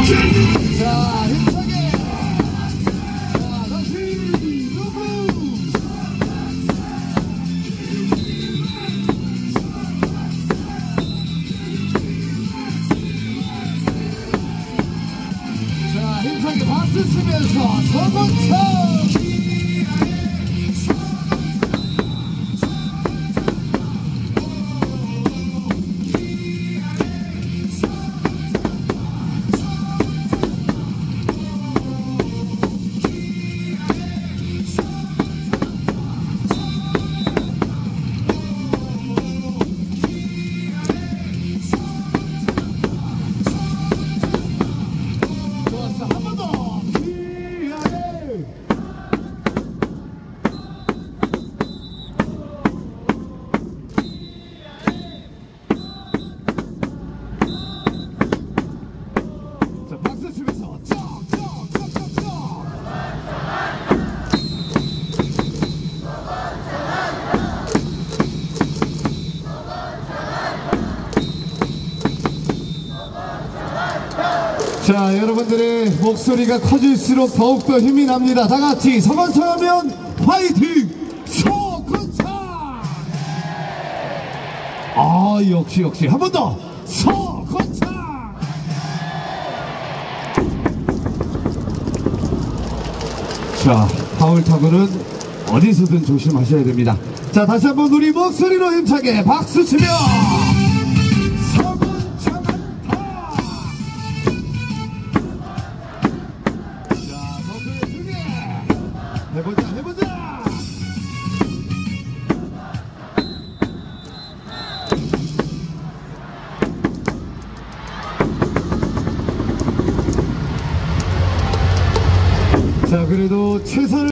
자, 힘차게. 자, 다시 누구? 자, 힘차게 박수 치면서 서건창. 자, 여러분들의 목소리가 커질수록 더욱더 힘이 납니다. 다 같이 서건창 하면 화이팅! 서건창! 아, 역시 한 번 더! 서건창! 자, 파울타구는 어디서든 조심하셔야 됩니다. 자, 다시 한번 우리 목소리로 힘차게 박수 치며 해보자. 자, 그래도 최선을